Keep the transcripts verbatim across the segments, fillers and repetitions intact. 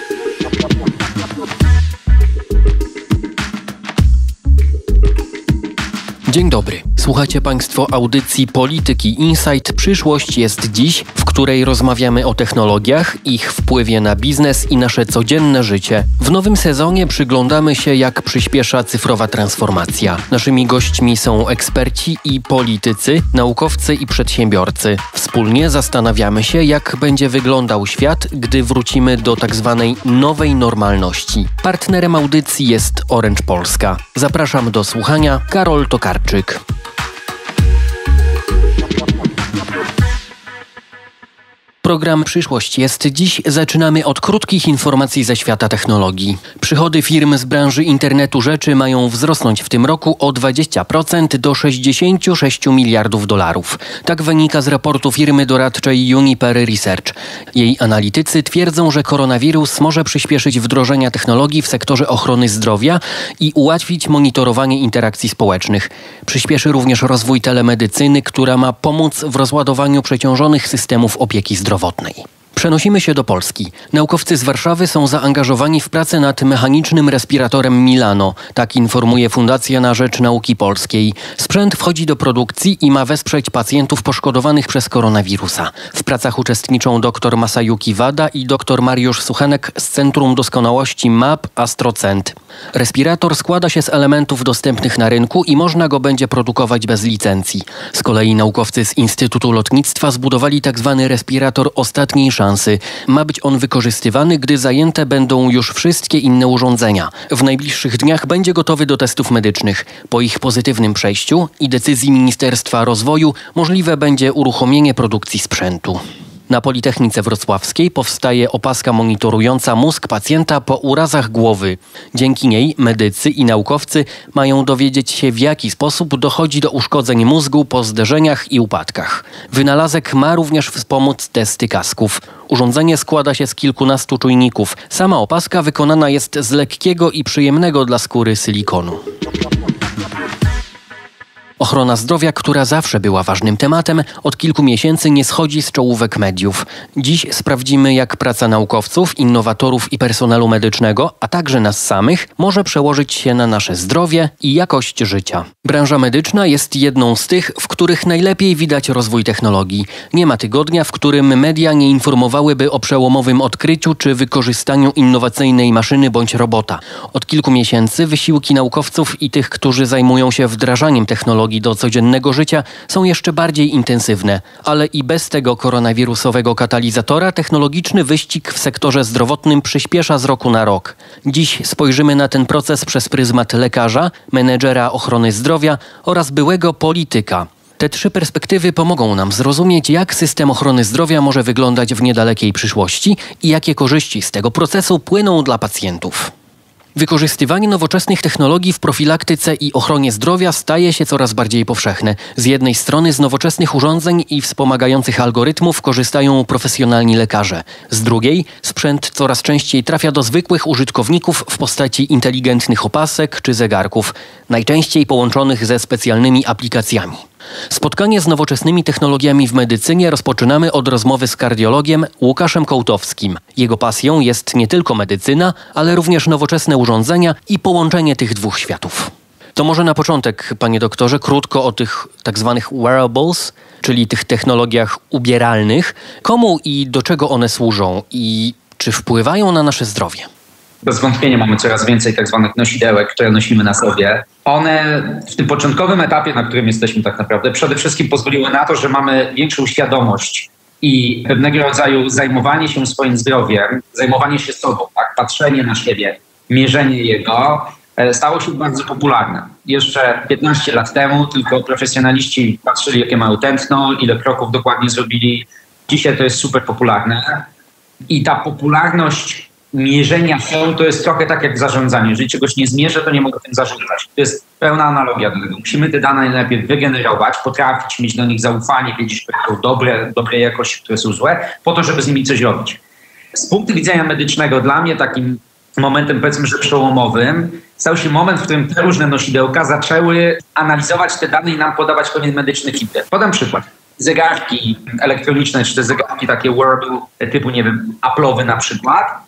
Dzień dobry. Słuchacie Państwo audycji Polityki Insight. Przyszłość jest dziś, w której rozmawiamy o technologiach, ich wpływie na biznes i nasze codzienne życie. W nowym sezonie przyglądamy się, jak przyspiesza cyfrowa transformacja. Naszymi gośćmi są eksperci i politycy, naukowcy i przedsiębiorcy. Wspólnie zastanawiamy się, jak będzie wyglądał świat, gdy wrócimy do tak zwanej nowej normalności. Partnerem audycji jest Orange Polska. Zapraszam do słuchania. Karol Tokarczyk. Program Przyszłość jest dziś. Zaczynamy od krótkich informacji ze świata technologii. Przychody firm z branży internetu rzeczy mają wzrosnąć w tym roku o dwadzieścia procent do sześćdziesiąt sześć miliardów dolarów. Tak wynika z raportu firmy doradczej Juniper Research. Jej analitycy twierdzą, że koronawirus może przyspieszyć wdrożenia technologii w sektorze ochrony zdrowia i ułatwić monitorowanie interakcji społecznych. Przyspieszy również rozwój telemedycyny, która ma pomóc w rozładowaniu przeciążonych systemów opieki zdrowotnej. Przenosimy się do Polski. Naukowcy z Warszawy są zaangażowani w pracę nad mechanicznym respiratorem Milano. Tak informuje Fundacja na Rzecz Nauki Polskiej. Sprzęt wchodzi do produkcji i ma wesprzeć pacjentów poszkodowanych przez koronawirusa. W pracach uczestniczą dr Masayuki Wada i dr Mariusz Suchenek z Centrum Doskonałości M A P AstroCent. Respirator składa się z elementów dostępnych na rynku i można go będzie produkować bez licencji. Z kolei naukowcy z Instytutu Lotnictwa zbudowali tzw. respirator ostatniej szansy. Ma być on wykorzystywany, gdy zajęte będą już wszystkie inne urządzenia. W najbliższych dniach będzie gotowy do testów medycznych. Po ich pozytywnym przejściu i decyzji Ministerstwa Rozwoju możliwe będzie uruchomienie produkcji sprzętu. Na Politechnice Wrocławskiej powstaje opaska monitorująca mózg pacjenta po urazach głowy. Dzięki niej medycy i naukowcy mają dowiedzieć się, w jaki sposób dochodzi do uszkodzeń mózgu po zderzeniach i upadkach. Wynalazek ma również wspomóc testy kasków. Urządzenie składa się z kilkunastu czujników. Sama opaska wykonana jest z lekkiego i przyjemnego dla skóry silikonu. Ochrona zdrowia, która zawsze była ważnym tematem, od kilku miesięcy nie schodzi z czołówek mediów. Dziś sprawdzimy, jak praca naukowców, innowatorów i personelu medycznego, a także nas samych, może przełożyć się na nasze zdrowie i jakość życia. Branża medyczna jest jedną z tych, w których najlepiej widać rozwój technologii. Nie ma tygodnia, w którym media nie informowałyby o przełomowym odkryciu czy wykorzystaniu innowacyjnej maszyny bądź robota. Od kilku miesięcy wysiłki naukowców i tych, którzy zajmują się wdrażaniem technologii do codziennego życia są jeszcze bardziej intensywne, ale i bez tego koronawirusowego katalizatora technologiczny wyścig w sektorze zdrowotnym przyspiesza z roku na rok. Dziś spojrzymy na ten proces przez pryzmat lekarza, menedżera ochrony zdrowia oraz byłego polityka. Te trzy perspektywy pomogą nam zrozumieć, jak system ochrony zdrowia może wyglądać w niedalekiej przyszłości i jakie korzyści z tego procesu płyną dla pacjentów. Wykorzystywanie nowoczesnych technologii w profilaktyce i ochronie zdrowia staje się coraz bardziej powszechne. Z jednej strony z nowoczesnych urządzeń i wspomagających algorytmów korzystają profesjonalni lekarze. Z drugiej sprzęt coraz częściej trafia do zwykłych użytkowników w postaci inteligentnych opasek czy zegarków, najczęściej połączonych ze specjalnymi aplikacjami. Spotkanie z nowoczesnymi technologiami w medycynie rozpoczynamy od rozmowy z kardiologiem Łukaszem Kołtowskim. Jego pasją jest nie tylko medycyna, ale również nowoczesne urządzenia i połączenie tych dwóch światów. To może na początek, panie doktorze, krótko o tych tak zwanych wearables, czyli tych technologiach ubieralnych. Komu i do czego one służą i czy wpływają na nasze zdrowie? Bez wątpienia mamy coraz więcej tak zwanych nosidełek, które nosimy na sobie. One w tym początkowym etapie, na którym jesteśmy tak naprawdę, przede wszystkim pozwoliły na to, że mamy większą świadomość i pewnego rodzaju zajmowanie się swoim zdrowiem, zajmowanie się sobą, tak, patrzenie na siebie, mierzenie jego, stało się bardzo popularne. Jeszcze piętnaście lat temu tylko profesjonaliści patrzyli, jakie mają tętno, ile kroków dokładnie zrobili. Dzisiaj to jest super popularne i ta popularność mierzenia się to jest trochę tak jak zarządzanie. Jeżeli czegoś nie zmierzę, to nie mogę tym zarządzać. To jest pełna analogia do tego. Musimy te dane najpierw wygenerować, potrafić mieć do nich zaufanie, wiedzieć, które są dobre, dobrej jakości, które są złe, po to, żeby z nimi coś robić. Z punktu widzenia medycznego dla mnie takim momentem, powiedzmy, że przełomowym stał się moment, w którym te różne nosidełka zaczęły analizować te dane i nam podawać pewien medyczny feedback. Podam przykład. Zegarki elektroniczne, czy te zegarki takie wearable typu, nie wiem, Apple'owy na przykład,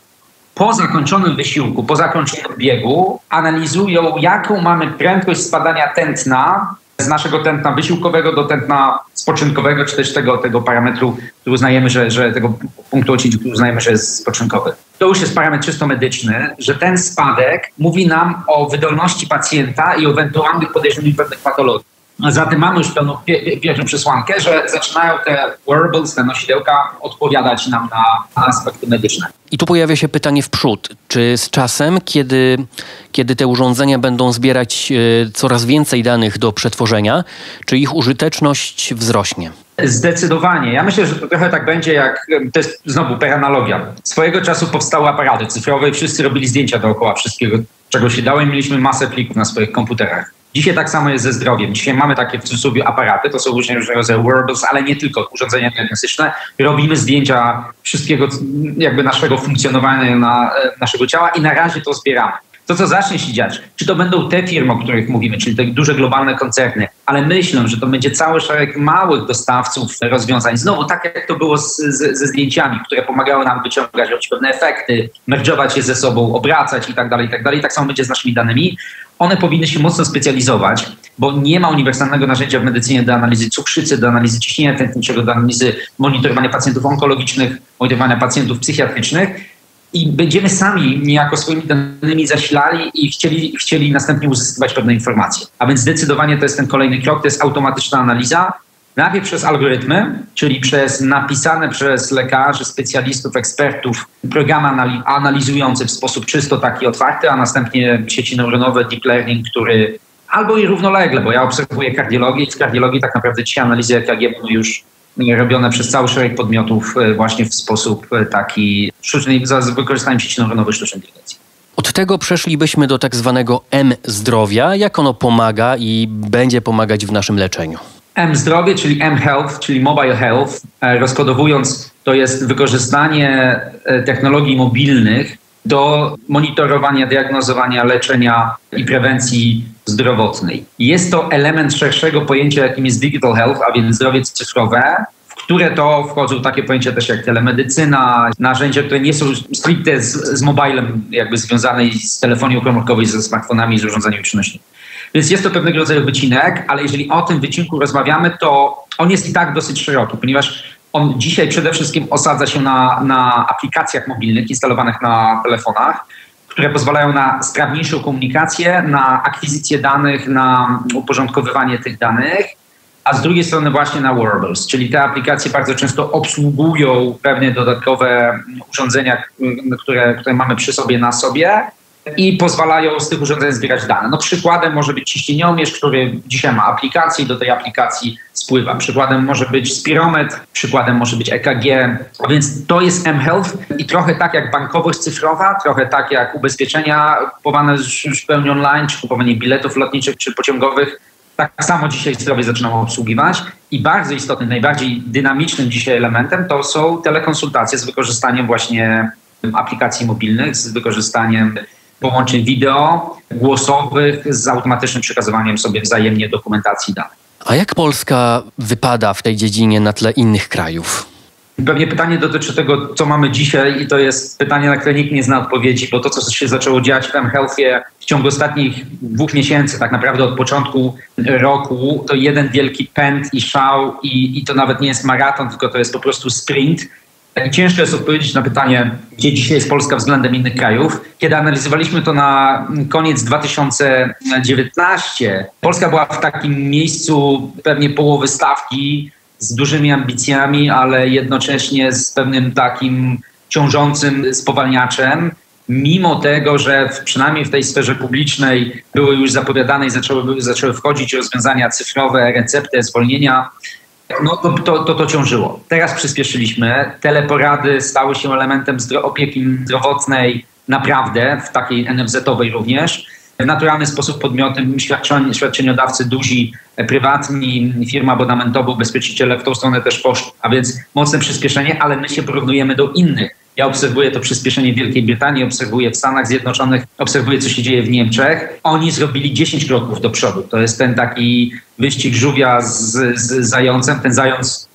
po zakończonym wysiłku, po zakończonym biegu analizują, jaką mamy prędkość spadania tętna z naszego tętna wysiłkowego do tętna spoczynkowego, czy też tego, tego parametru, który uznajemy, że, że tego punktu odcięcia, który uznajemy, że jest spoczynkowy. To już jest parametr czysto medyczny, że ten spadek mówi nam o wydolności pacjenta i o ewentualnych podejrzeniach pewnych patologii. Zatem mamy już pełną pierwszą przesłankę, że zaczynają te wearables, te nosidełka odpowiadać nam na, na aspekty medyczne. I tu pojawia się pytanie w przód. Czy z czasem, kiedy, kiedy te urządzenia będą zbierać e, coraz więcej danych do przetworzenia, czy ich użyteczność wzrośnie? Zdecydowanie. Ja myślę, że to trochę tak będzie jak, to jest znowu per analogia. Swojego czasu powstały aparaty cyfrowe i wszyscy robili zdjęcia dookoła wszystkiego, czego się dało i mieliśmy masę plików na swoich komputerach. Dzisiaj tak samo jest ze zdrowiem. Dzisiaj mamy takie w cudzysłowie aparaty, to są różne rodzaje wearables, ale nie tylko urządzenia diagnostyczne. Robimy zdjęcia wszystkiego jakby naszego funkcjonowania na, naszego ciała i na razie to zbieramy. To, co zacznie się dziać, czy to będą te firmy, o których mówimy, czyli te duże globalne koncerny, ale myślę, że to będzie cały szereg małych dostawców rozwiązań. Znowu, tak jak to było z, z, ze zdjęciami, które pomagały nam wyciągać, robić pewne efekty, merdżować je ze sobą, obracać i tak dalej, i tak dalej. Tak samo będzie z naszymi danymi. One powinny się mocno specjalizować, bo nie ma uniwersalnego narzędzia w medycynie do analizy cukrzycy, do analizy ciśnienia tętniczego, do analizy monitorowania pacjentów onkologicznych, monitorowania pacjentów psychiatrycznych. I będziemy sami niejako swoimi danymi zasilali i chcieli, chcieli następnie uzyskiwać pewne informacje. A więc zdecydowanie to jest ten kolejny krok, to jest automatyczna analiza. Najpierw przez algorytmy, czyli przez napisane przez lekarzy, specjalistów, ekspertów programy analizujące w sposób czysto taki otwarty, a następnie sieci neuronowe, deep learning, który albo i równolegle, bo ja obserwuję kardiologię i w kardiologii tak naprawdę ci analizy E K G będą już robione przez cały szereg podmiotów właśnie w sposób taki sztuczny, z wykorzystaniem sieci neuronowej sztucznej inteligencji. Od tego przeszlibyśmy do tak zwanego M-zdrowia. Jak ono pomaga i będzie pomagać w naszym leczeniu? M-zdrowie, czyli M-health, czyli mobile health, rozkodowując, to jest wykorzystanie technologii mobilnych do monitorowania, diagnozowania, leczenia i prewencji zdrowotnej. Jest to element szerszego pojęcia, jakim jest digital health, a więc zdrowie cyfrowe, w które to wchodzą takie pojęcia też jak telemedycyna, narzędzia, które nie są stricte z, z mobilem jakby związane z telefonią komórkową, ze smartfonami, z urządzeniami przenośnymi. Więc jest to pewnego rodzaju wycinek, ale jeżeli o tym wycinku rozmawiamy, to on jest i tak dosyć szeroki, ponieważ on dzisiaj przede wszystkim osadza się na, na aplikacjach mobilnych instalowanych na telefonach, które pozwalają na sprawniejszą komunikację, na akwizycję danych, na uporządkowywanie tych danych, a z drugiej strony właśnie na wearables, czyli te aplikacje bardzo często obsługują pewne dodatkowe urządzenia, które, które mamy przy sobie, na sobie i pozwalają z tych urządzeń zbierać dane. No przykładem może być ciśnieniomierz, który dzisiaj ma aplikację i do tej aplikacji spływa. Przykładem może być spirometr, przykładem może być E K G, a więc to jest mHealth i trochę tak jak bankowość cyfrowa, trochę tak jak ubezpieczenia kupowane już w pełni online, czy kupowanie biletów lotniczych czy pociągowych, tak samo dzisiaj zdrowie zaczynamy obsługiwać i bardzo istotnym, najbardziej dynamicznym dzisiaj elementem to są telekonsultacje z wykorzystaniem właśnie aplikacji mobilnych, z wykorzystaniem połączeń wideo, głosowych, z automatycznym przekazywaniem sobie wzajemnie dokumentacji danych. A jak Polska wypada w tej dziedzinie na tle innych krajów? Pewnie pytanie dotyczy tego, co mamy dzisiaj i to jest pytanie, na które nikt nie zna odpowiedzi, bo to, co się zaczęło dziać w mHealthie w ciągu ostatnich dwóch miesięcy, tak naprawdę od początku roku, to jeden wielki pęd i szał i, i to nawet nie jest maraton, tylko to jest po prostu sprint. I ciężko jest odpowiedzieć na pytanie, gdzie dzisiaj jest Polska względem innych krajów. Kiedy analizowaliśmy to na koniec dwa tysiące dziewiętnastego, Polska była w takim miejscu pewnie połowy stawki, z dużymi ambicjami, ale jednocześnie z pewnym takim ciążącym spowalniaczem. Mimo tego, że w, przynajmniej w tej sferze publicznej były już zapowiadane i zaczęły, zaczęły wchodzić rozwiązania cyfrowe, recepty, zwolnienia, no to to, to to ciążyło. Teraz przyspieszyliśmy. Teleporady stały się elementem zdro- opieki zdrowotnej naprawdę, w takiej N F Z-owej również. W naturalny sposób podmiotem świadczeniodawcy duzi, prywatni, firma abonamentowa, ubezpieczyciele w tą stronę też poszli. A więc mocne przyspieszenie, ale my się porównujemy do innych. Ja obserwuję to przyspieszenie w Wielkiej Brytanii, obserwuję w Stanach Zjednoczonych, obserwuję, co się dzieje w Niemczech. Oni zrobili dziesięć kroków do przodu. To jest ten taki wyścig żółwia z, z zającem. Ten zając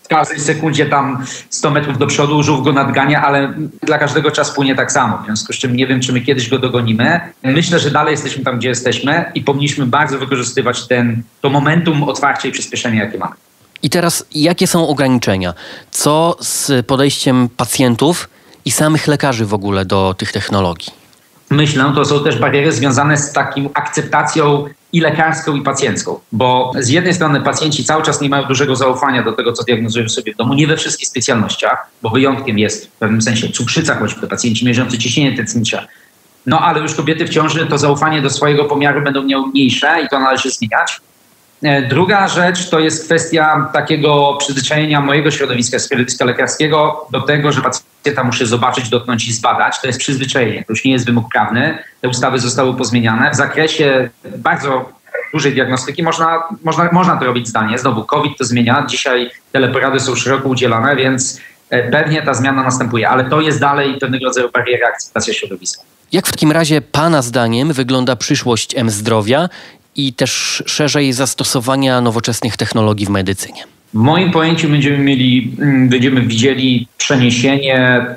w każdej sekundzie tam sto metrów do przodu, żółw go nadgania, ale dla każdego czas płynie tak samo. W związku z czym nie wiem, czy my kiedyś go dogonimy. Myślę, że dalej jesteśmy tam, gdzie jesteśmy i powinniśmy bardzo wykorzystywać ten, to momentum otwarcia i przyspieszenia, jakie mamy. I teraz jakie są ograniczenia? Co z podejściem pacjentów i samych lekarzy w ogóle do tych technologii? Myślę, to są też bariery związane z taką akceptacją i lekarską, i pacjencką. Bo z jednej strony pacjenci cały czas nie mają dużego zaufania do tego, co diagnozują sobie w domu, nie we wszystkich specjalnościach, bo wyjątkiem jest w pewnym sensie cukrzyca, choćby pacjenci mierzący ciśnienie tętnicze. No ale już kobiety w ciąży to zaufanie do swojego pomiaru będą miały mniejsze i to należy zmieniać. Druga rzecz to jest kwestia takiego przyzwyczajenia mojego środowiska, środowiska lekarskiego do tego, że pacjenta muszę zobaczyć, dotknąć i zbadać. To jest przyzwyczajenie, to już nie jest wymóg prawny. Te ustawy zostały pozmieniane. W zakresie bardzo dużej diagnostyki można, można, można to robić zdalnie. Znowu COVID to zmienia. Dzisiaj teleporady są szeroko udzielane, więc pewnie ta zmiana następuje. Ale to jest dalej pewnego rodzaju bariera, akceptacja środowiska. Jak w takim razie Pana zdaniem wygląda przyszłość mzdrowia i też szerzej zastosowania nowoczesnych technologii w medycynie? W moim pojęciu będziemy mieli, będziemy widzieli przeniesienie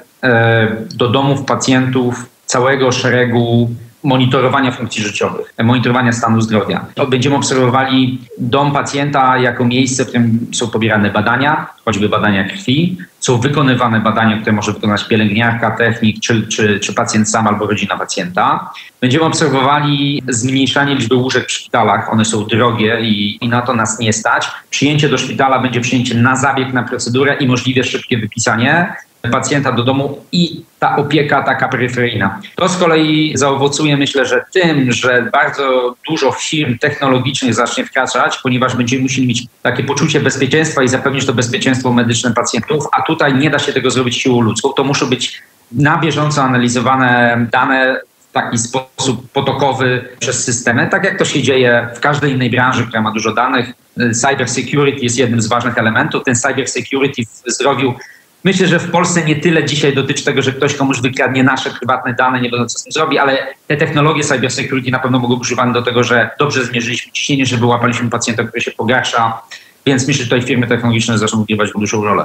do domów pacjentów całego szeregu monitorowania funkcji życiowych, monitorowania stanu zdrowia. Będziemy obserwowali dom pacjenta jako miejsce, w którym są pobierane badania, choćby badania krwi, są wykonywane badania, które może wykonać pielęgniarka, technik, czy, czy, czy pacjent sam albo rodzina pacjenta. Będziemy obserwowali zmniejszanie liczby łóżek w szpitalach, one są drogie i, i na to nas nie stać. Przyjęcie do szpitala będzie przyjęcie na zabieg, na procedurę i możliwie szybkie wypisanie pacjenta do domu i ta opieka taka peryferyjna. To z kolei zaowocuje, myślę, że tym, że bardzo dużo firm technologicznych zacznie wkraczać, ponieważ będziemy musieli mieć takie poczucie bezpieczeństwa i zapewnić to bezpieczeństwo medyczne pacjentów, a tutaj nie da się tego zrobić siłą ludzką. To muszą być na bieżąco analizowane dane w taki sposób potokowy przez systemy, tak jak to się dzieje w każdej innej branży, która ma dużo danych. Cyber security jest jednym z ważnych elementów. Ten cyber security w zdrowiu, myślę, że w Polsce nie tyle dzisiaj dotyczy tego, że ktoś komuś wykradnie nasze prywatne dane, nie wiadomo co z tym zrobi, ale te technologie cyber security na pewno mogą być używane do tego, że dobrze zmierzyliśmy ciśnienie, że wyłapaliśmy pacjenta, który się pogarsza, więc myślę, że tutaj firmy technologiczne zaczną odgrywać dużą rolę.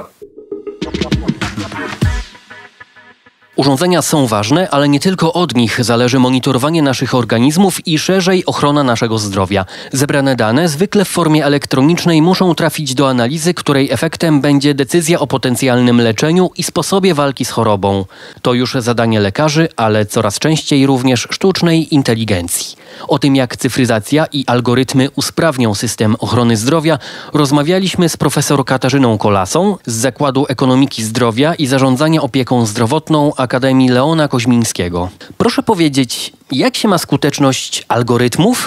Urządzenia są ważne, ale nie tylko od nich zależy monitorowanie naszych organizmów i szerzej ochrona naszego zdrowia. Zebrane dane, zwykle w formie elektronicznej, muszą trafić do analizy, której efektem będzie decyzja o potencjalnym leczeniu i sposobie walki z chorobą. To już zadanie lekarzy, ale coraz częściej również sztucznej inteligencji. O tym, jak cyfryzacja i algorytmy usprawnią system ochrony zdrowia, rozmawialiśmy z profesor Katarzyną Kolasą z Zakładu Ekonomiki Zdrowia i Zarządzania Opieką Zdrowotną Akademii Leona Koźmińskiego. Proszę powiedzieć, jak się ma skuteczność algorytmów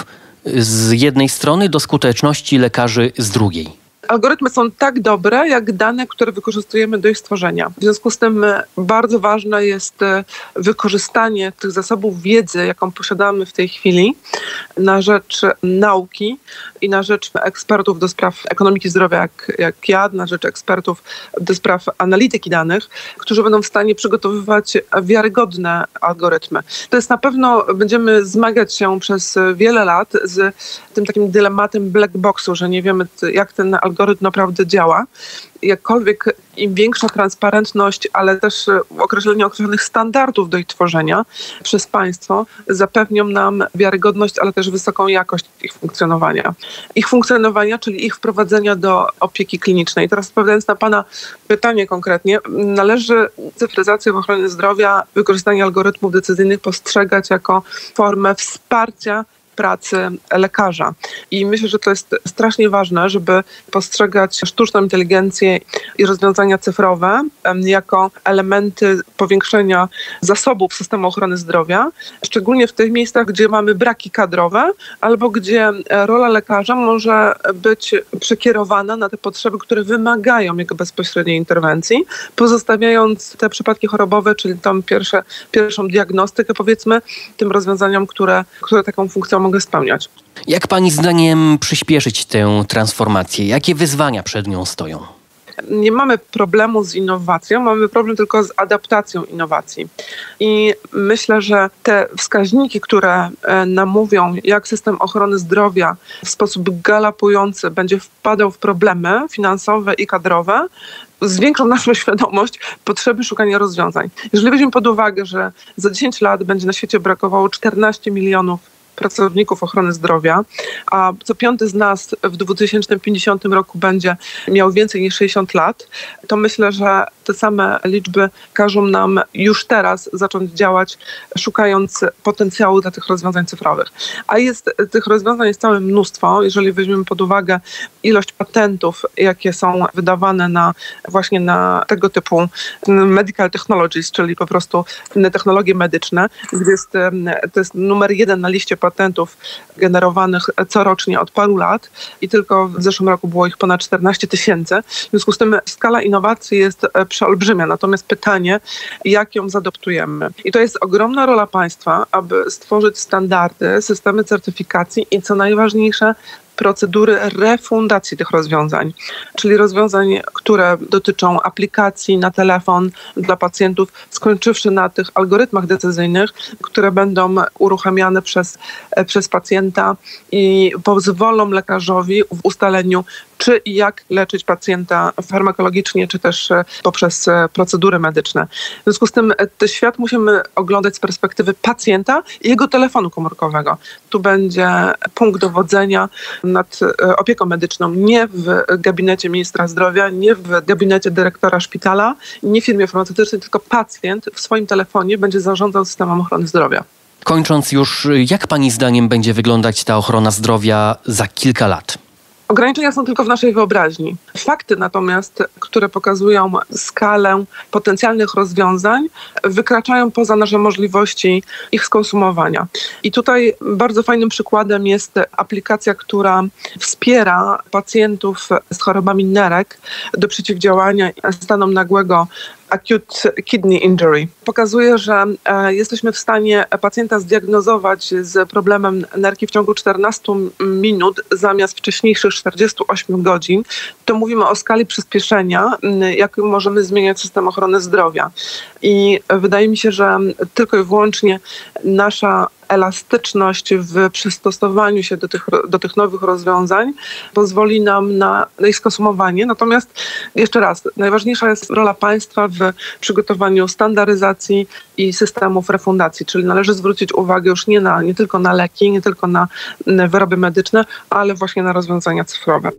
z jednej strony do skuteczności lekarzy z drugiej? Algorytmy są tak dobre, jak dane, które wykorzystujemy do ich stworzenia. W związku z tym bardzo ważne jest wykorzystanie tych zasobów wiedzy, jaką posiadamy w tej chwili, na rzecz nauki i na rzecz ekspertów do spraw ekonomiki zdrowia, jak, jak ja, na rzecz ekspertów do spraw analityki danych, którzy będą w stanie przygotowywać wiarygodne algorytmy. To jest na pewno, będziemy zmagać się przez wiele lat z tym takim dylematem black boxu, że nie wiemy, jak ten algorytm naprawdę działa. Jakkolwiek im większa transparentność, ale też określenie określonych standardów do ich tworzenia przez państwo zapewnią nam wiarygodność, ale też wysoką jakość ich funkcjonowania. Ich funkcjonowania, czyli ich wprowadzenia do opieki klinicznej. Teraz odpowiadając na Pana pytanie konkretnie, należy cyfryzację w ochronie zdrowia, wykorzystanie algorytmów decyzyjnych postrzegać jako formę wsparcia pracy lekarza. I myślę, że to jest strasznie ważne, żeby postrzegać sztuczną inteligencję i rozwiązania cyfrowe jako elementy powiększenia zasobów systemu ochrony zdrowia, szczególnie w tych miejscach, gdzie mamy braki kadrowe albo gdzie rola lekarza może być przekierowana na te potrzeby, które wymagają jego bezpośredniej interwencji, pozostawiając te przypadki chorobowe, czyli tą pierwsze, pierwszą diagnostykę, powiedzmy, tym rozwiązaniom, które, które taką funkcją mogę spełniać. Jak Pani zdaniem przyspieszyć tę transformację? Jakie wyzwania przed nią stoją? nie mamy problemu z innowacją, mamy problem tylko z adaptacją innowacji. I myślę, że te wskaźniki, które nam mówią, jak system ochrony zdrowia w sposób galopujący będzie wpadał w problemy finansowe i kadrowe, zwiększą naszą świadomość potrzeby szukania rozwiązań. Jeżeli weźmiemy pod uwagę, że za dziesięć lat będzie na świecie brakowało czternaście milionów pracowników ochrony zdrowia, a co piąty z nas w dwa tysiące pięćdziesiątym roku będzie miał więcej niż sześćdziesiąt lat, to myślę, że te same liczby każą nam już teraz zacząć działać, szukając potencjału dla tych rozwiązań cyfrowych. A jest tych rozwiązań jest całe mnóstwo, jeżeli weźmiemy pod uwagę ilość patentów, jakie są wydawane na właśnie na tego typu medical technologies, czyli po prostu technologie medyczne, gdzie jest, to jest numer jeden na liście patentów generowanych corocznie od paru lat i tylko w zeszłym roku było ich ponad czternaście tysięcy. W związku z tym skala innowacji jest przeolbrzymia. Natomiast pytanie, jak ją zadoptujemy. I to jest ogromna rola państwa, aby stworzyć standardy, systemy certyfikacji i co najważniejsze, procedury refundacji tych rozwiązań, czyli rozwiązań, które dotyczą aplikacji na telefon dla pacjentów, skończywszy na tych algorytmach decyzyjnych, które będą uruchamiane przez, przez pacjenta i pozwolą lekarzowi w ustaleniu, czy i jak leczyć pacjenta farmakologicznie, czy też poprzez procedury medyczne. W związku z tym ten świat musimy oglądać z perspektywy pacjenta i jego telefonu komórkowego. Tu będzie punkt dowodzenia nad opieką medyczną nie w gabinecie ministra zdrowia, nie w gabinecie dyrektora szpitala, nie w firmie farmaceutycznej, tylko pacjent w swoim telefonie będzie zarządzał systemem ochrony zdrowia. Kończąc już, jak pani zdaniem będzie wyglądać ta ochrona zdrowia za kilka lat? Ograniczenia są tylko w naszej wyobraźni. Fakty natomiast, które pokazują skalę potencjalnych rozwiązań, wykraczają poza nasze możliwości ich skonsumowania. I tutaj bardzo fajnym przykładem jest aplikacja, która wspiera pacjentów z chorobami nerek do przeciwdziałania stanom nagłego acute kidney injury. Pokazuje, że e, jesteśmy w stanie pacjenta zdiagnozować z problemem nerki w ciągu czternastu minut zamiast wcześniejszych czterdziestu ośmiu godzin. To mówimy o skali przyspieszenia, jak możemy zmieniać system ochrony zdrowia. I wydaje mi się, że tylko i wyłącznie nasza elastyczność w przystosowaniu się do tych, do tych nowych rozwiązań pozwoli nam na, na ich skonsumowanie. Natomiast jeszcze raz, najważniejsza jest rola państwa w przygotowaniu standaryzacji i systemów refundacji, czyli należy zwrócić uwagę już nie, na, nie tylko na leki, nie tylko na wyroby medyczne, ale właśnie na rozwiązania cyfrowe.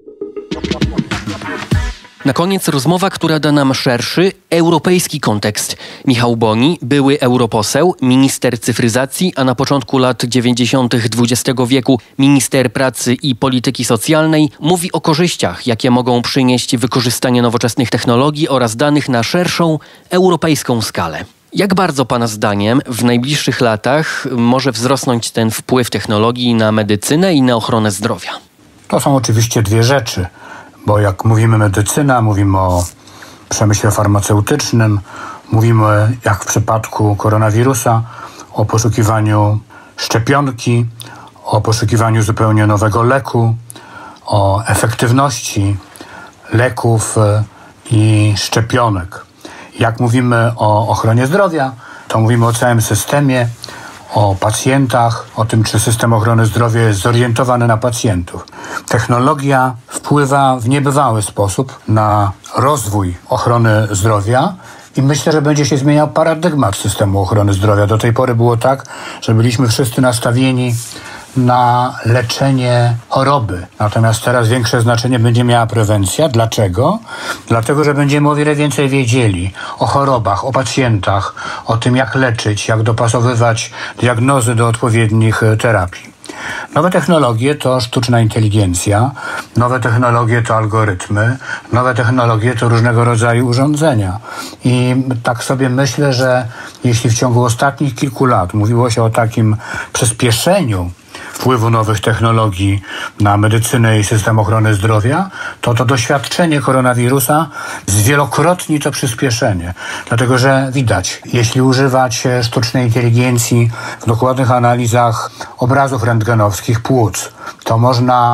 Na koniec rozmowa, która da nam szerszy, europejski kontekst. Michał Boni, były europoseł, minister cyfryzacji, a na początku lat dziewięćdziesiątych dwudziestego wieku minister pracy i polityki socjalnej, mówi o korzyściach, jakie mogą przynieść wykorzystanie nowoczesnych technologii oraz danych na szerszą, europejską skalę. Jak bardzo pana zdaniem w najbliższych latach może wzrosnąć ten wpływ technologii na medycynę i na ochronę zdrowia? To są oczywiście dwie rzeczy. Bo jak mówimy medycyna, mówimy o przemyśle farmaceutycznym, mówimy jak w przypadku koronawirusa o poszukiwaniu szczepionki, o poszukiwaniu zupełnie nowego leku, o efektywności leków i szczepionek. Jak mówimy o ochronie zdrowia, to mówimy o całym systemie, o pacjentach, o tym, czy system ochrony zdrowia jest zorientowany na pacjentów. Technologia wpływa w niebywały sposób na rozwój ochrony zdrowia i myślę, że będzie się zmieniał paradygmat systemu ochrony zdrowia. Do tej pory było tak, że byliśmy wszyscy nastawieni na leczenie choroby. Natomiast teraz większe znaczenie będzie miała prewencja. Dlaczego? Dlatego, że będziemy o wiele więcej wiedzieli o chorobach, o pacjentach, o tym, jak leczyć, jak dopasowywać diagnozy do odpowiednich terapii. Nowe technologie to sztuczna inteligencja, nowe technologie to algorytmy, nowe technologie to różnego rodzaju urządzenia. I tak sobie myślę, że jeśli w ciągu ostatnich kilku lat mówiło się o takim przyspieszeniu wpływu nowych technologii na medycynę i system ochrony zdrowia, to to doświadczenie koronawirusa zwielokrotni to przyspieszenie. Dlatego, że widać, jeśli używać sztucznej inteligencji w dokładnych analizach obrazów rentgenowskich płuc, to można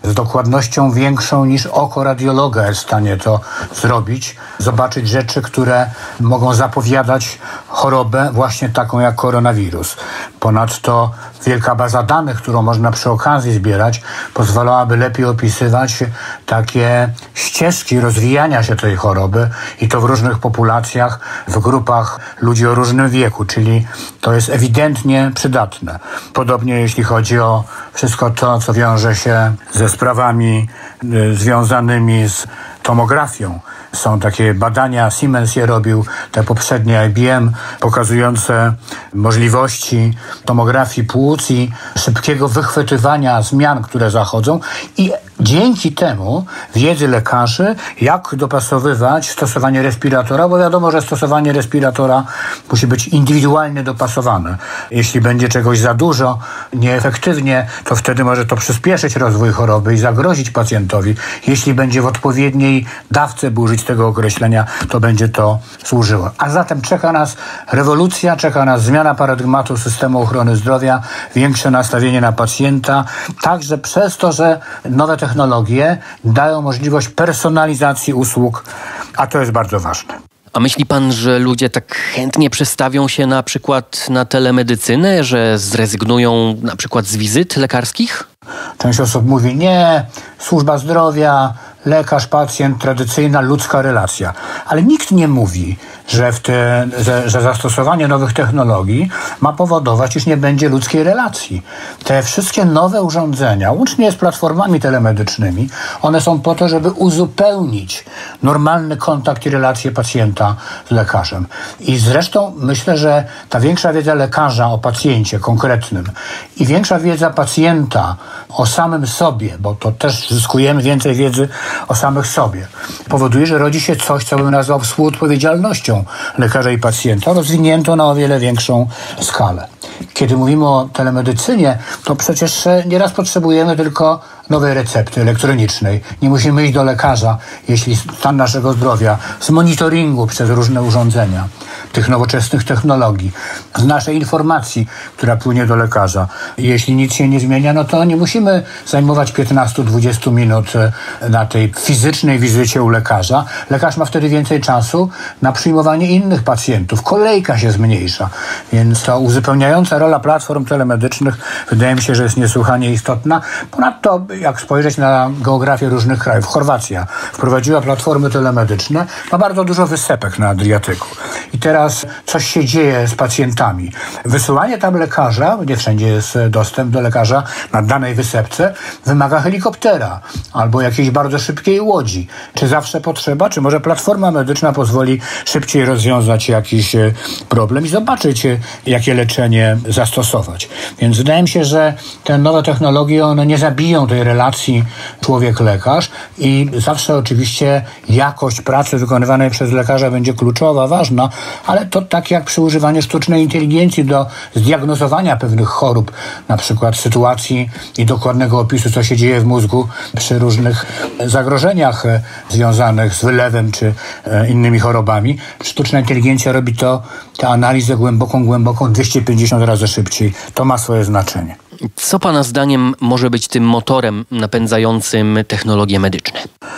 z dokładnością większą niż oko radiologa jest w stanie to zrobić, zobaczyć rzeczy, które mogą zapowiadać chorobę właśnie taką jak koronawirus. Ponadto wielka baza danych, którą można przy okazji zbierać, pozwalałaby lepiej opisywać takie ścieżki rozwijania się tej choroby i to w różnych populacjach, w grupach ludzi o różnym wieku, czyli to jest ewidentnie przydatne. Podobnie jeśli chodzi o wszystko to, co wiąże się ze sprawami y, związanymi z tomografią. Są takie badania, Siemens je robił, te poprzednie I B M, pokazujące możliwości tomografii płuc i szybkiego wychwytywania zmian, które zachodzą i dzięki temu wiedzy lekarzy, jak dopasowywać stosowanie respiratora, bo wiadomo, że stosowanie respiratora musi być indywidualnie dopasowane. Jeśli będzie czegoś za dużo, nieefektywnie, to wtedy może to przyspieszyć rozwój choroby i zagrozić pacjentowi. Jeśli będzie w odpowiedniej dawce, by użyć tego określenia, to będzie to służyło. A zatem czeka nas rewolucja, czeka nas zmiana paradygmatu systemu ochrony zdrowia, większe nastawienie na pacjenta, także przez to, że nowe technologie dają możliwość personalizacji usług, a to jest bardzo ważne. A myśli pan, że ludzie tak chętnie przestawią się na przykład na telemedycynę, że zrezygnują na przykład z wizyt lekarskich? Część osób mówi, nie, służba zdrowia, lekarz, pacjent, tradycyjna ludzka relacja. Ale nikt nie mówi, że, w te, że, że zastosowanie nowych technologii ma powodować, iż nie będzie ludzkiej relacji. Te wszystkie nowe urządzenia, łącznie z platformami telemedycznymi, one są po to, żeby uzupełnić normalny kontakt i relacje pacjenta z lekarzem. I zresztą myślę, że ta większa wiedza lekarza o pacjencie konkretnym i większa wiedza pacjenta o samym sobie, bo to też zyskujemy więcej wiedzy o samych sobie, powoduje, że rodzi się coś, co bym nazwał współodpowiedzialnością lekarza i pacjenta, rozwinięto na o wiele większą skalę. Kiedy mówimy o telemedycynie, to przecież nieraz potrzebujemy tylko nowej recepty elektronicznej. Nie musimy iść do lekarza, jeśli stan naszego zdrowia, z monitoringu przez różne urządzenia, tych nowoczesnych technologii, z naszej informacji, która płynie do lekarza. Jeśli nic się nie zmienia, no to nie musimy zajmować piętnaście do dwudziestu minut na tej fizycznej wizycie u lekarza. Lekarz ma wtedy więcej czasu na przyjmowanie innych pacjentów. Kolejka się zmniejsza. Więc ta uzupełniająca rola platform telemedycznych wydaje mi się, że jest niesłychanie istotna. Ponadto, jak spojrzeć na geografię różnych krajów, Chorwacja wprowadziła platformy telemedyczne, ma bardzo dużo wysepek na Adriatyku. I teraz coś się dzieje z pacjentami. Wysyłanie tam lekarza, nie wszędzie jest dostęp do lekarza na danej wysepce, wymaga helikoptera albo jakiejś bardzo szybkiej łodzi. Czy zawsze potrzeba, czy może platforma medyczna pozwoli szybciej rozwiązać jakiś problem i zobaczyć, jakie leczenie zastosować. Więc wydaje mi się, że te nowe technologie, one nie zabiją tej relacji człowiek-lekarz i zawsze oczywiście jakość pracy wykonywanej przez lekarza będzie kluczowa, ważna, ale to tak jak przy używaniu sztucznej inteligencji do zdiagnozowania pewnych chorób, na przykład sytuacji i dokładnego opisu, co się dzieje w mózgu przy różnych zagrożeniach związanych z wylewem czy innymi chorobami. Sztuczna inteligencja robi to, tę analizę głęboką, głęboką dwieście pięćdziesiąt razy szybciej. To ma swoje znaczenie. Co pana zdaniem może być tym motorem napędzającym technologie medyczne?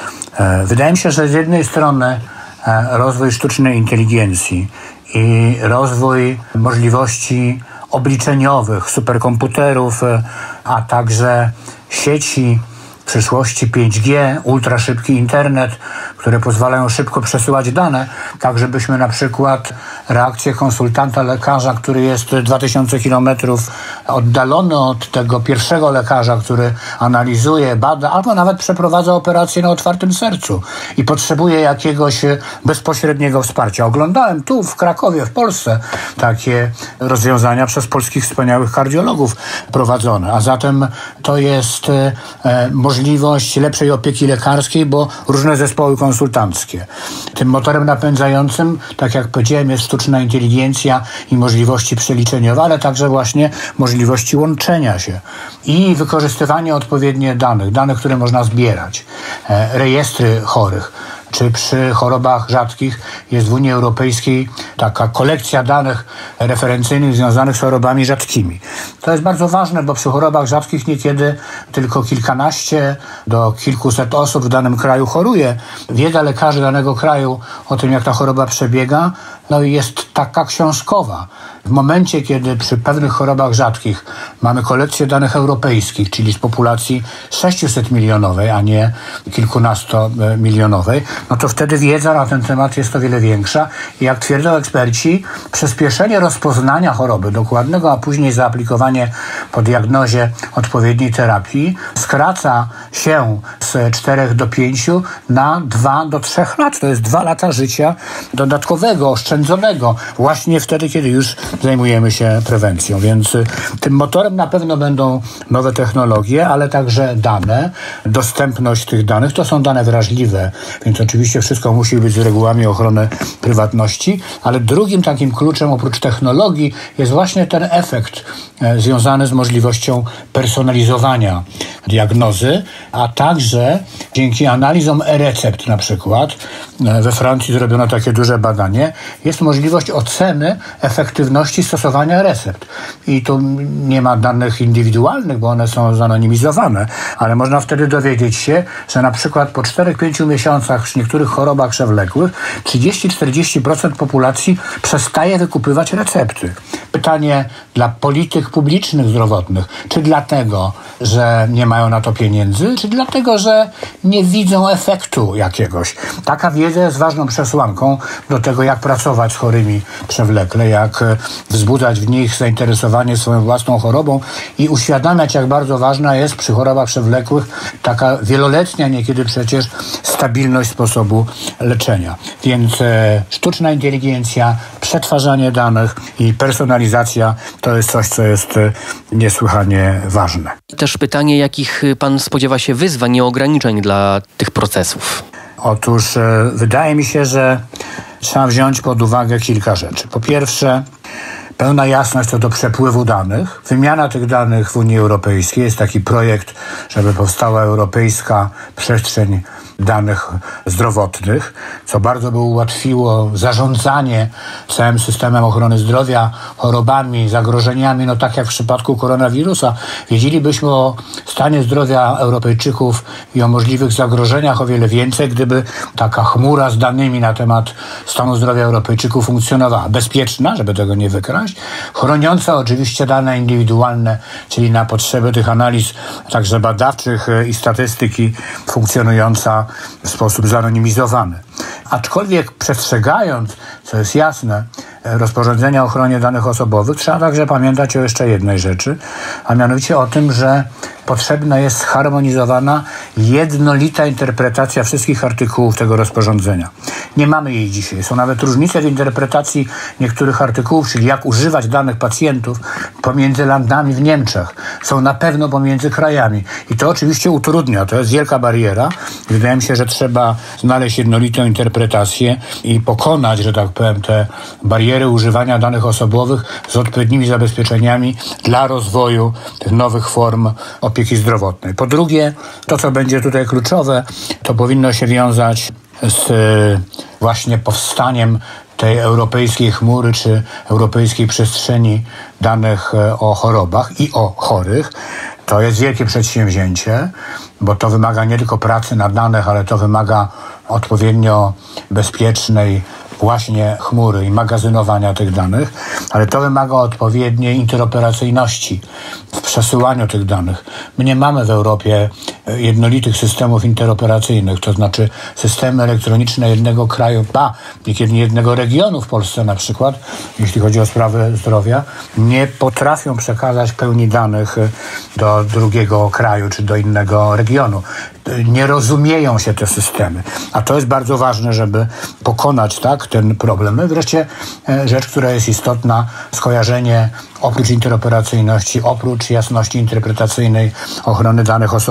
Wydaje mi się, że z jednej strony rozwój sztucznej inteligencji i rozwój możliwości obliczeniowych, superkomputerów, a także sieci w przyszłości pięć G, ultraszybki internet, które pozwalają szybko przesyłać dane, tak żebyśmy na przykład reakcję konsultanta lekarza, który jest dwa tysiące kilometrów oddalony od tego pierwszego lekarza, który analizuje, bada, albo nawet przeprowadza operację na otwartym sercu i potrzebuje jakiegoś bezpośredniego wsparcia. Oglądałem tu w Krakowie, w Polsce, takie rozwiązania przez polskich wspaniałych kardiologów prowadzone, a zatem to jest e, możliwość lepszej opieki lekarskiej, bo różne zespoły konsultanckie. Tym motorem napędzającym, tak jak powiedziałem, jest sztuczna inteligencja i możliwości przeliczeniowe, ale także właśnie możliwości łączenia się i wykorzystywanie odpowiednich danych, danych, które można zbierać, e, rejestry chorych, czy przy chorobach rzadkich jest w Unii Europejskiej taka kolekcja danych referencyjnych związanych z chorobami rzadkimi. To jest bardzo ważne, bo przy chorobach rzadkich niekiedy tylko kilkanaście do kilkuset osób w danym kraju choruje. Wiedza lekarzy danego kraju o tym, jak ta choroba przebiega, no i jest taka książkowa. W momencie, kiedy przy pewnych chorobach rzadkich mamy kolekcję danych europejskich, czyli z populacji sześciuset milionowej, a nie kilkunastomilionowej, no to wtedy wiedza na ten temat jest o wiele większa. I jak twierdzą eksperci, przyspieszenie rozpoznania choroby, dokładnego, a później zaaplikowanie po diagnozie odpowiedniej terapii skraca się z czterech do pięciu na dwa do trzech lat. To jest dwa lata życia dodatkowego, oszczędzonego, właśnie wtedy, kiedy już zajmujemy się prewencją. Więc tym motorem na pewno będą nowe technologie, ale także dane, dostępność tych danych. To są dane wrażliwe, więc oczywiście wszystko musi być z regułami ochrony prywatności, ale drugim takim kluczem oprócz technologii jest właśnie ten efekt e, związany z możliwością personalizowania diagnozy, a także dzięki analizom e-recept na przykład, e, we Francji zrobiono takie duże badanie, jest możliwość oceny efektywności stosowania recept. I tu nie ma danych indywidualnych, bo one są zanonimizowane, ale można wtedy dowiedzieć się, że na przykład po czterech do pięciu miesiącach przy niektórych chorobach przewlekłych trzydzieści do czterdziestu procent populacji przestaje wykupywać recepty. Pytanie dla polityk publicznych zdrowotnych, czy dlatego, że nie mają na to pieniędzy, czy dlatego, że nie widzą efektu jakiegoś. Taka wiedza jest ważną przesłanką do tego, jak pracować z chorymi przewlekle, jak wzbudzać w nich zainteresowanie swoją własną chorobą i uświadamiać, jak bardzo ważna jest przy chorobach przewlekłych taka wieloletnia niekiedy przecież stabilność sposobu leczenia. Więc e, sztuczna inteligencja, przetwarzanie danych i personalizacja to jest coś, co jest e, niesłychanie ważne. Też pytanie, jakich pan spodziewa się wyzwań i ograniczeń dla tych procesów? Otóż e, wydaje mi się, że trzeba wziąć pod uwagę kilka rzeczy. Po pierwsze, pełna jasność co do przepływu danych. Wymiana tych danych w Unii Europejskiej. Jest taki projekt, żeby powstała europejska przestrzeń danych zdrowotnych, co bardzo by ułatwiło zarządzanie całym systemem ochrony zdrowia, chorobami, zagrożeniami, no tak jak w przypadku koronawirusa. Wiedzielibyśmy o stanie zdrowia Europejczyków i o możliwych zagrożeniach o wiele więcej, gdyby taka chmura z danymi na temat stanu zdrowia Europejczyków funkcjonowała. Bezpieczna, żeby tego nie wykraść, chroniąca oczywiście dane indywidualne, czyli na potrzeby tych analiz także badawczych i statystyki funkcjonująca w sposób zanonimizowany. Aczkolwiek przestrzegając, co jest jasne, rozporządzenia o ochronie danych osobowych, trzeba także pamiętać o jeszcze jednej rzeczy, a mianowicie o tym, że potrzebna jest zharmonizowana, jednolita interpretacja wszystkich artykułów tego rozporządzenia. Nie mamy jej dzisiaj. Są nawet różnice w interpretacji niektórych artykułów, czyli jak używać danych pacjentów pomiędzy landami w Niemczech. Są na pewno pomiędzy krajami. I to oczywiście utrudnia. To jest wielka bariera. Wydaje mi się, że trzeba znaleźć jednolitą interpretację i pokonać, że tak powiem, te bariery używania danych osobowych z odpowiednimi zabezpieczeniami dla rozwoju tych nowych form opieki zdrowotnej. Po drugie, to co będzie tutaj kluczowe, to powinno się wiązać z właśnie powstaniem tej europejskiej chmury czy europejskiej przestrzeni danych o chorobach i o chorych. To jest wielkie przedsięwzięcie, bo to wymaga nie tylko pracy na danych, ale to wymaga odpowiednio bezpiecznej właśnie chmury i magazynowania tych danych, ale to wymaga odpowiedniej interoperacyjności w przesyłaniu tych danych. My nie mamy w Europie jednolitych systemów interoperacyjnych, to znaczy systemy elektroniczne jednego kraju, ba, niekiedy jednego regionu w Polsce na przykład, jeśli chodzi o sprawy zdrowia, nie potrafią przekazać pełni danych do drugiego kraju czy do innego regionu. Nie rozumieją się te systemy, a to jest bardzo ważne, żeby pokonać tak ten problem. No i wreszcie rzecz, która jest istotna, skojarzenie oprócz interoperacyjności, oprócz jasności interpretacyjnej ochrony danych osobowych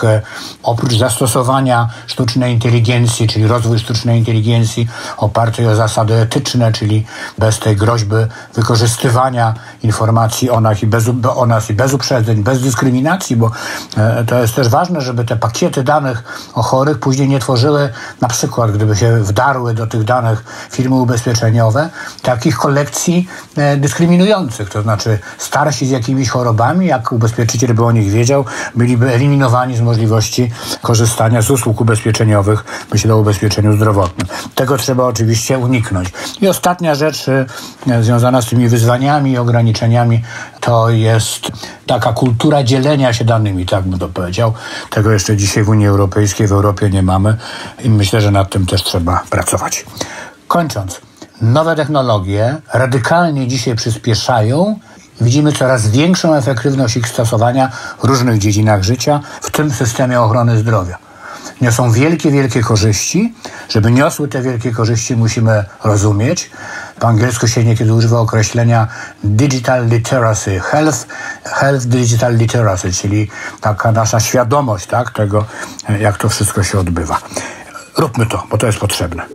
oprócz zastosowania sztucznej inteligencji, czyli rozwój sztucznej inteligencji opartej o zasady etyczne, czyli bez tej groźby wykorzystywania informacji o nas i bez, o nas i bez uprzedzeń, bez dyskryminacji, bo to jest też ważne, żeby te pakiety danych o chorych później nie tworzyły, na przykład gdyby się wdarły do tych danych firmy ubezpieczeniowe, takich kolekcji dyskryminujących, to znaczy starsi z jakimiś chorobami, jak ubezpieczyciel by o nich wiedział, byliby eliminowani z możliwości korzystania z usług ubezpieczeniowych, myślę o ubezpieczeniu zdrowotnym. Tego trzeba oczywiście uniknąć. I ostatnia rzecz e, związana z tymi wyzwaniami i ograniczeniami to jest taka kultura dzielenia się danymi, tak bym to powiedział. Tego jeszcze dzisiaj w Unii Europejskiej, w Europie nie mamy i myślę, że nad tym też trzeba pracować. Kończąc, nowe technologie radykalnie dzisiaj przyspieszają. Widzimy coraz większą efektywność ich stosowania w różnych dziedzinach życia, w tym systemie ochrony zdrowia. Niosą wielkie, wielkie korzyści. Żeby niosły te wielkie korzyści, musimy rozumieć. Po angielsku się niekiedy używa określenia digital literacy, health, health digital literacy, czyli taka nasza świadomość, tak, tego, jak to wszystko się odbywa. Róbmy to, bo to jest potrzebne.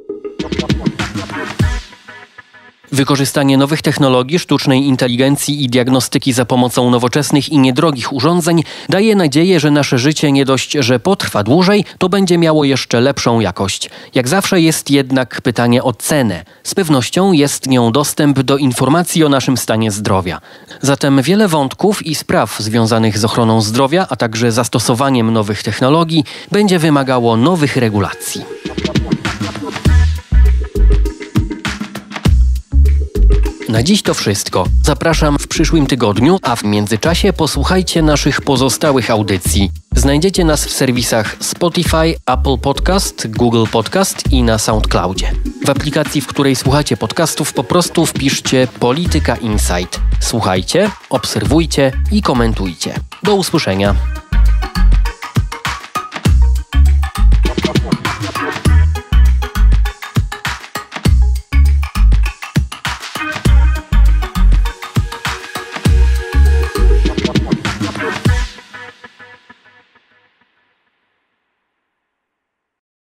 Wykorzystanie nowych technologii, sztucznej inteligencji i diagnostyki za pomocą nowoczesnych i niedrogich urządzeń daje nadzieję, że nasze życie nie dość, że potrwa dłużej, to będzie miało jeszcze lepszą jakość. Jak zawsze jest jednak pytanie o cenę. Z pewnością jest nią dostęp do informacji o naszym stanie zdrowia. Zatem wiele wątków i spraw związanych z ochroną zdrowia, a także zastosowaniem nowych technologii będzie wymagało nowych regulacji. Na dziś to wszystko. Zapraszam w przyszłym tygodniu, a w międzyczasie posłuchajcie naszych pozostałych audycji. Znajdziecie nas w serwisach Spotify, Apple Podcast, Google Podcast i na SoundCloudzie. W aplikacji, w której słuchacie podcastów, po prostu wpiszcie Polityka Insight. Słuchajcie, obserwujcie i komentujcie. Do usłyszenia.